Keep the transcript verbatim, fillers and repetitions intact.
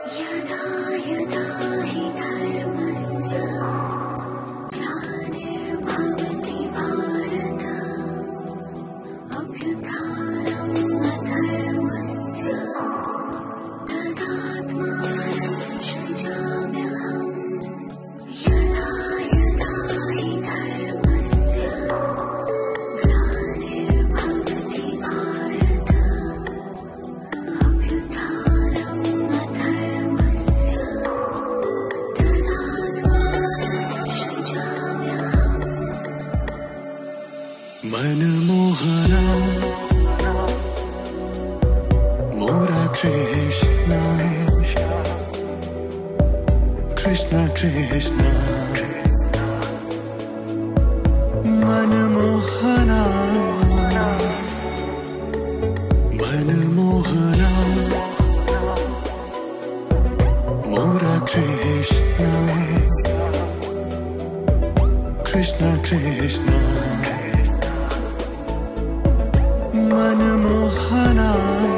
यदा यदा हि धर्मस्य ग्लानिर्भवति भारत अभ्युत्थानम् अधर्मस्य तदात्मानं सृजाम्यहम्। यदा यदा हि धर्मस्य ग्लानिर्भवति भारत अभ्युत्थानम् अधर्मस्य तदात्मानं सृजाम्यहम्। मनमोहना मोरा कृष्णा कृष्णा कृष्णा मनमोहना मनमोहना मोरा कृष्णा कृष्णा कृष्णा मनमोहना